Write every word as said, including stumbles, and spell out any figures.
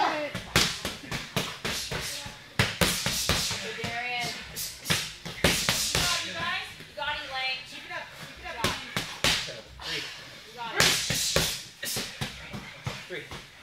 it. Hey, Darian. You guys? You got any leg? Keep it up. Keep it up. Three. You got it. Three.